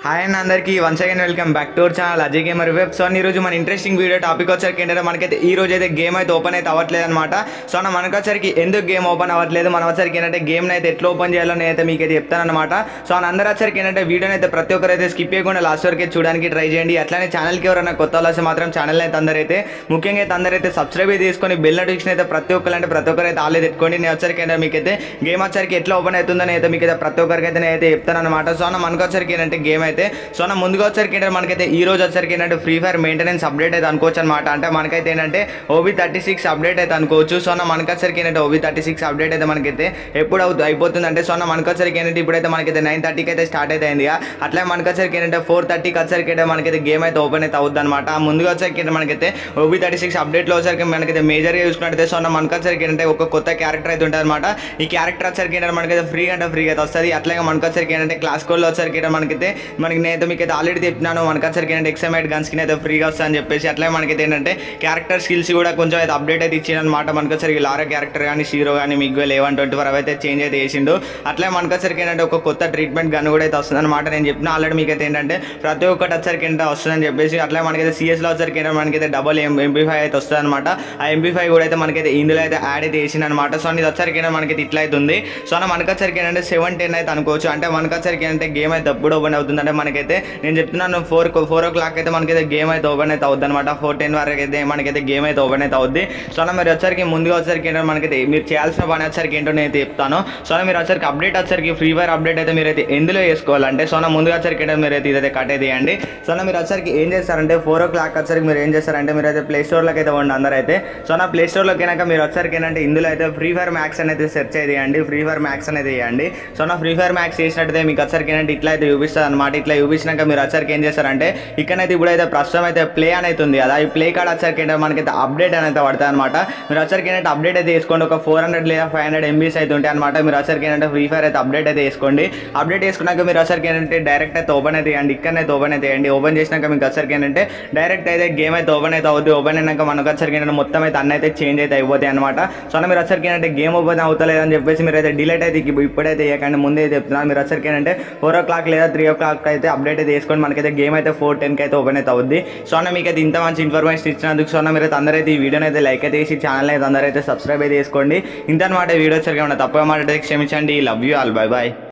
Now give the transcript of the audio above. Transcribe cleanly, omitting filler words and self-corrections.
Hi and అందరికీ once again welcome back to our channel Ajay gamer web. So ఈ రోజు మన ఇంట్రెస్టింగ్ వీడియో టాపిక్ వచ్చరికి ఏంటంటే మనకైతే ఈ రోజు అయితే గేమ్ అయితే ఓపెన్ అయితే అవ్వట్లేదు అనమాట. సో మనకు వచ్చరికి ఎందుకు గేమ్ ఓపెన్ అవ్వట్లేదు, మనం వచ్చరికి ఏంటంటే గేమ్ని అయితే ఎట్లా ఓపెన్ చేయాలో నేనైతే మీకు అయితే చెప్తానమాట. సో అందరూ వచ్చరికి ఏంటంటే వీడియోని అయితే ప్రతి ఒక్కరు అయితే స్కిప్ చేయకుండా లాస్ట్ వరకు చూడడానికి ట్రై చేయండి. అట్లానే ఛానల్కి ఎవరైనా కొత్త వాళ్ళు మాత్రం ఛానల్ అయితే అందరైతే ముఖ్యంగా అయితే అందరైతే సబ్స్క్రైబ్ అయితే చేసుకొని బెల్ నోటిఫికేషన్ అయితే ప్రతి ఒక్కరు అంటే ప్రతి ఒక్కరు అయితే ఆల్రెడీ పెట్టుకోండి. నేను వచ్చరికి ఏంటంటే మీకైతే గేమ్ వచ్చరికి ఎట్లా ఓపెన్ అవుతుందని అయితే మీకు అయితే ప్రతి ఒక్కరికి అయితే నేనైతే చెప్తాను అనమాట. సో మనకు వచ్చరికి ఏంటంటే గేమ్ అయితే ముందుగా వచ్చరికి ఏంటంటే మనకైతే ఈ రోజు వచ్చరికి ఏంటంటే ఫ్రీ ఫైర్ మెయింటెనెన్స్ అప్డేట్ అయితే అనుకోవచ్చు అనమాట. అంటే మనకైతే ఏంటంటే OB36 అప్డేట్ అయితే అనుకోవచ్చు. సో మనకు వచ్చరికి ఏంటంటే OB36 అప్డేట్ అయితే మనకైతే ఎప్పుడు అయిపోతుంది అంటే మనకు వచ్చరికి ఏంటంటే ఇప్పుడైతే మనకైతే 9:30కి అయితే స్టార్ట్ అయితే అయింది. అట్లా మనకు వచ్చరికి ఏంటంటే 4:30కి వచ్చరికి అయితే మనకైతే గేమ్ అయితే ఓపెన్ అయితే అవుద్ది అనమాట. ముందుగా వచ్చరికి మనకైతే OB36 అప్డేట్లో వచ్చరికి మనకైతే మేజర్గా చూసుకున్నట్టయితే మనకు వచ్చరికి ఏంటంటే ఒక కొత్త క్యారెక్టర్ అయితే ఉంటుంది అనమాట. ఈ క్యారెక్టర్ వచ్చరికి ఏంటంటే మనకైతే ఫ్రీగా అయితే వస్తుంది. అట్లాగే మనకు వచ్చరికి ఏంటంటే క్లాస్ కోడ్లో వచ్చరికి మనకైతే నేనైతే మీకైతే ఆల్రెడీ చెప్తున్నాను మనకు వచ్చరికి ఏంటంటే ఎక్సైమైట్ గన్ స్కిన్ అయితే ఫ్రీగా వస్తుందని చెప్పేసి. అట్లాగే మనకైతే ఏంటంటే క్యారెక్టర్ స్కిల్స్ కూడా కొంచెం అయితే అప్డేట్ అయితే ఇచ్చిండు అనమాట. మనకు వచ్చరికి లారా క్యారెక్టర్ కానీ షీరో కానీ మిగ్వెల్ A124 అయితే చేంజ్ అయితే చేసిండు. అట్లాగే మనకు వచ్చరికి ఏంటంటే ఒక కొత్త ట్రీట్మెంట్ గన్ కూడా అయితే వస్తుంది అనమాట. నేను చెప్పిన ఆల్రెడీ మీకైతే ఏంటంటే ప్రతి ఒక్కటి వచ్చరికి ఏంటంటే వస్తుందని చెప్పేసి. అట్లా మనకైతే CS లో వచ్చరికి ఏంటంటే మనకైతే డబల్ MP5 అయితే వస్తుంది అనమాట. ఆ MP5 కూడా అయితే మనకైతే ఇందులో అయితే యాడ్ అయితే చేసింది అనమాట. సో ఇది వచ్చరికి ఏంటంటే మనకైతే ఇట్లా అయితే ఉంది. సో మనకు వచ్చరికి ఏంటంటే 7:10 అయితే అనుకోవచ్చు. అంటే మనకు వచ్చరికి ఏంటంటే గేమ్ అయితే ఎప్పుడు ఓపెన్ అవుతుంది అంటే మనకైతే నేను చెప్తున్నాను 4 o'clock అయితే మనకైతే గేమ్ అయితే ఓపెన్ అయితే అవుద్ది అనమాట. 4:10 వరకు అయితే మనకైతే గేమ్ అయితే ఓపెన్ అయితే అవుద్ది. సో మీరు వచ్చరికి ముందుగా వచ్చరికి ఏంటంటే మనకైతే మీరు చేయాల్సిన పని వచ్చరికి ఏంటో నేను చెప్తాను. సో మీరు వచ్చరికి అప్డేట్ వచ్చరికి ఫ్రీ ఫైర్ అప్డేట్ అయితే మీరైతే ఎందులో చేసుకోవాలంటే ముందుగా వచ్చరికి ఏంటంటే మీరైతే ఇదైతే కట్ అయితే చేయండి. మీరు వచ్చరికి ఏం చేస్తారంటే 4 o'clock వచ్చరికి మీరు ఏం చేస్తారంటే మీరైతే ప్లే స్టోర్లోకి అయితే పోండి అందరూ అయితే. ప్లే స్టోర్లోకి అయినాక మీరు వచ్చరికి ఏంటంటే ఇందులో అయితే ఫ్రీ ఫైర్ మ్యాక్స్ అనేది సెర్చ్ అయితే చేయండి. ఫ్రీ ఫైర్ మ్యాక్స్ అనేది చేయండి. ఫ్రీ ఫైర్ మ్యాక్స్ చేసినట్టయితే మీకు వచ్చరికి ఏంటంటే ఇట్లా అయితే చూపిస్తుంది అనమాట. ఇట్లా చూపించినాక మీరు వచ్చరికి ఏం చేస్తారంటే ఇక్కడైతే ఇప్పుడైతే ప్రస్తుతం అయితే ప్లే అనేది ఉంది కదా, ఈ ప్లే కార్డ్ వచ్చరికి ఏంటంటే మనకైతే అప్డేట్ అనేది పడుతుంది అనమాట. మీరు వచ్చరికి ఏంటంటే అప్డేట్ అయితే చేసుకోండి. ఒక 400 లేదా 500 MBs అయితే ఉంటాయి అనమాట. మీరు వచ్చరికి ఏంటంటే ఫ్రీ ఫైర్ అయితే అప్డేట్ అయితే చేసుకోండి. అప్డేట్ చేసుకున్నాక మీరు వచ్చరికి ఏంటంటే డైరెక్ట్ అయితే ఓపెన్ అయితే చేయండి. ఇక్కడైతే ఓపెన్ అయితే చేయండి. ఓపెన్ చేసినాక మీకు వచ్చరికి ఏంటంటే డైరెక్ట్ అయితే గేమ్ అయితే ఓపెన్ అయితే అవుతుంది. ఓపెన్ అయినాక మనకు వచ్చరికి ఏంటంటే మొత్తం అయితే అన్నీ అయితే చేంజ్ అయితే అయిపోతాయి అనమాట. మీరు వచ్చరికి ఏంటంటే గేమ్ ఓపెన్ అవుతలేదు అని చెప్పేసి మీరు అయితే డిలేట్ అయితే ఇప్పుడైతే చేయకండి, ముందే చెప్తున్నాను. మీరు వచ్చరికి ఏంటంటే 4 o'clock లేదా 3 o'clock అయితే అప్డేట్ అయితే చేసుకోండి. మనకైతే గేమ్ అయితే 4:10కి అయితే ఓపెన్ అయితే అవుద్ది. మీకు అయితే ఇంత మంచి ఇన్ఫర్మేషన్ ఇచ్చినందుకు మీరు అయితే అందరైతే ఈ వీడియోని అయితే లైక్ అయితే చేసి ఛానల్ అయితే అందరైతే సబ్స్క్రైబ్ అయితే చేసుకోండి. ఇంత అనమాట వీడియో వచ్చరికి ఏమన్నా తప్పుగా మాట్లాడితే క్షమించండి. Love you all, bye bye.